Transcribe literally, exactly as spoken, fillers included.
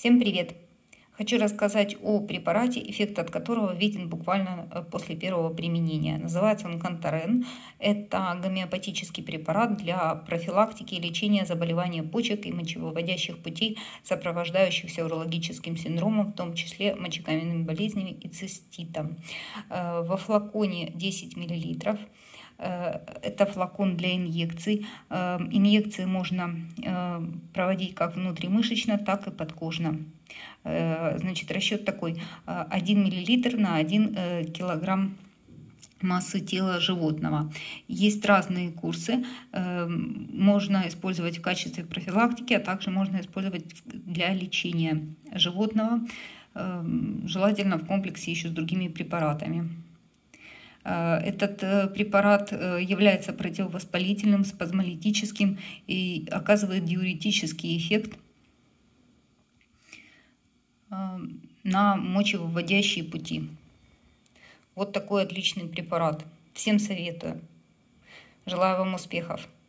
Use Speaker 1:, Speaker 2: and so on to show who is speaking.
Speaker 1: Всем привет! Хочу рассказать о препарате, эффект от которого виден буквально после первого применения. Называется он Контарен. Это гомеопатический препарат для профилактики и лечения заболеваний почек и мочевыводящих путей, сопровождающихся урологическим синдромом, в том числе мочекаменными болезнями и циститом. Во флаконе десять миллилитров. Это флакон для инъекций. Инъекции можно проводить как внутримышечно, так и подкожно. Значит, расчет такой: один миллилитр на один килограмм массы тела животного. Есть разные курсы. Можно использовать в качестве профилактики, а также можно использовать для лечения животного, желательно в комплексе еще с другими препаратами. Этот препарат является противовоспалительным, спазмолитическим и оказывает диуретический эффект на мочевыводящие пути. Вот такой отличный препарат. Всем советую. Желаю вам успехов.